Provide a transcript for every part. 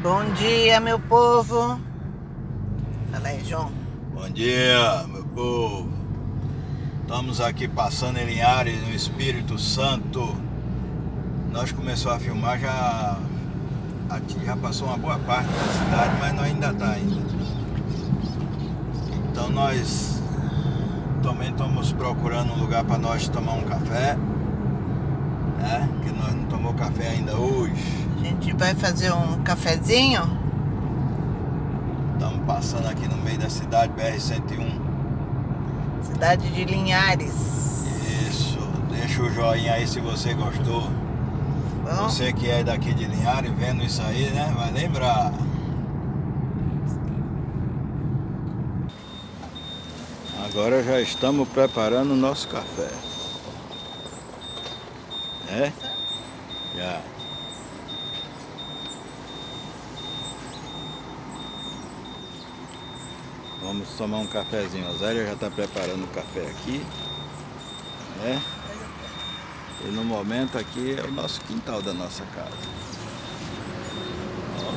Bom dia, meu povo. Fala aí, João. Bom dia, meu povo. Estamos aqui passando em Linhares, no Espírito Santo. Nós começamos a filmar, já passou uma boa parte da cidade, mas nós ainda está ainda. Então nós também estamos procurando um lugar para nós tomar um café, né? Que nós não tomamos café ainda hoje. A gente vai fazer um cafezinho. Estamos passando aqui no meio da cidade, BR-101. Cidade de Linhares. Isso, deixa o joinha aí se você gostou. Bom, Você que é daqui de Linhares, vendo isso aí, né? Vai lembrar. Agora já estamos preparando o nosso café. É? Já. Vamos tomar um cafezinho. A Zélia já está preparando o café aqui, né? E no momento aqui é o nosso quintal da nossa casa. Ó.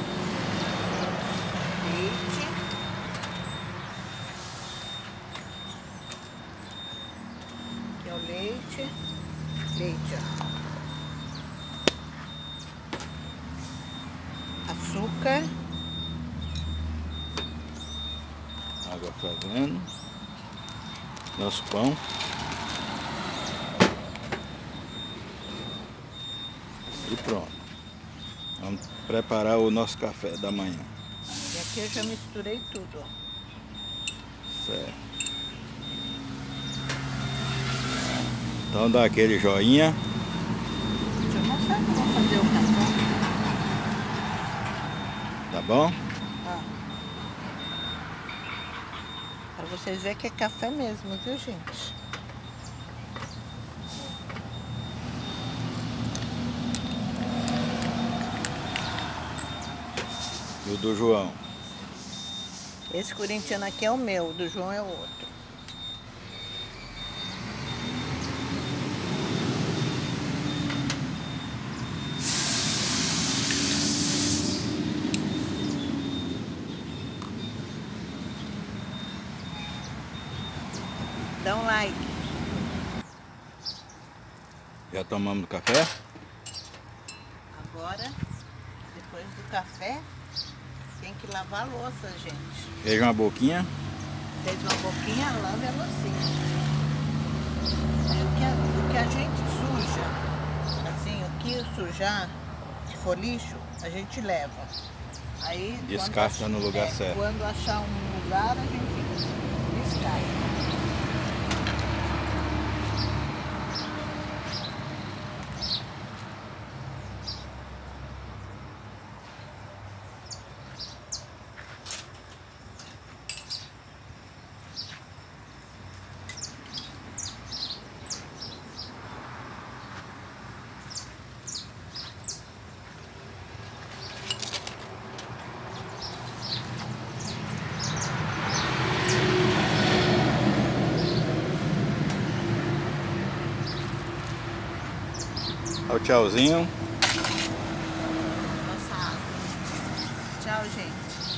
leite. Aqui é o leite. Leite, ó. Açúcar. Água fervendo. Nosso pão. E pronto. Vamos preparar o nosso café da manhã. E aqui eu já misturei tudo, ó. Certo. Então dá aquele joinha. Deixa eu mostrar como eu vou fazer o café. Tá bom? Ó. Para vocês verem que é café mesmo, viu, gente? E o do João. Esse corintiano aqui é o meu, o do João é o outro. Dá um like. Já tomamos café? Agora, depois do café, tem que lavar a louça, gente. Fez uma boquinha. Fez uma boquinha, lave a loucinha. O que a gente suja, assim, o que sujar, se for lixo, a gente leva. Aí, Descasca no lugar certo. Quando achar um lugar, a gente descarta. Olha o tchauzinho. Nossa água. Tchau, gente.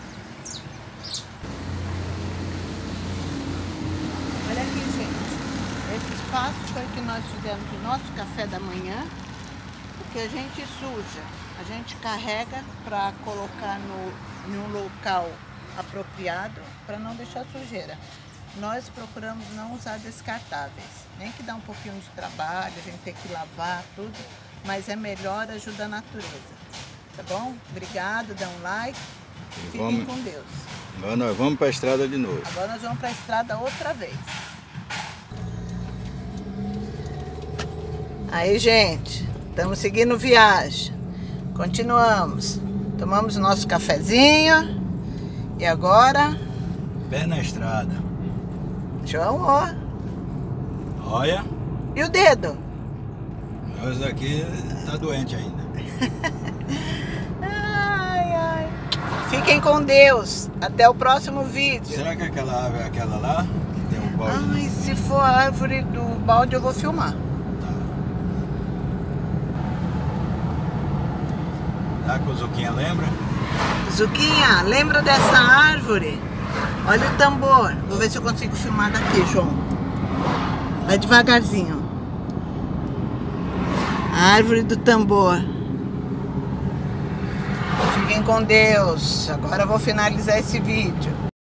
Olha aqui, gente. Esse espaço foi que nós fizemos o nosso café da manhã. O que a gente suja, a gente carrega para colocar em um local apropriado para não deixar sujeira. Nós procuramos não usar descartáveis, nem que dá um pouquinho de trabalho, a gente tem que lavar tudo, mas é melhor, ajuda a natureza, tá bom? Obrigado, dá um like, fiquem com Deus. Agora nós vamos para a estrada de novo. Agora nós vamos para a estrada outra vez. Aí, gente, estamos seguindo viagem, continuamos, tomamos nosso cafezinho e agora... Pé na estrada. João, ó. Olha. E o dedo? Esse aqui tá doente ainda. Ai, ai. Fiquem com Deus. Até o próximo vídeo. Será que aquela árvore é aquela lá? Que tem um balde? Ai, se for a árvore do balde, eu vou filmar. Tá. Será que o Zuquinha lembra? Zuquinha, lembra dessa árvore? Olha o tambor. Vou ver se eu consigo filmar daqui, João. Vai devagarzinho. A árvore do tambor. Fiquem com Deus. Agora eu vou finalizar esse vídeo.